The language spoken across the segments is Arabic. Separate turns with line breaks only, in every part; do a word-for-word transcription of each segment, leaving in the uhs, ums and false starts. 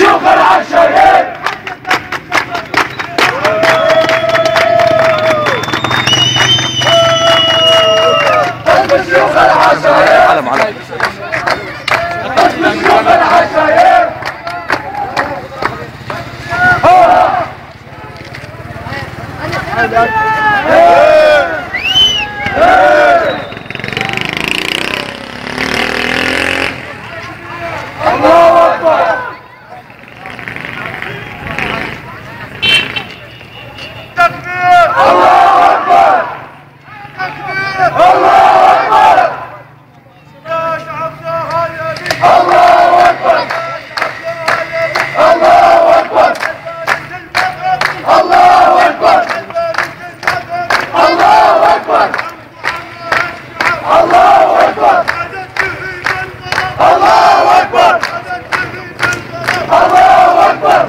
شيوخ العشاير حزب شيوخ العشاير
علم علم
حزب شيوخ العشاير الله أكبر تكبير الله أكبر تكبير الله أكبر الله أكبر الله أكبر الله أكبر الله أكبر الله أكبر الله أكبر الله أكبر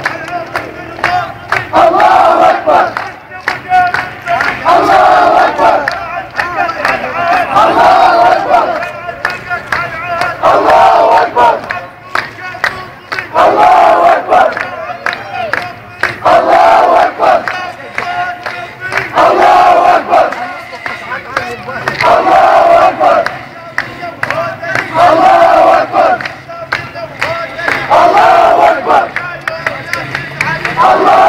الله أكبر الله أكبر الله أكبر الله أكبر الله أكبر الله أكبر الله أكبر الله أكبر الله أكبر الله أكبر الله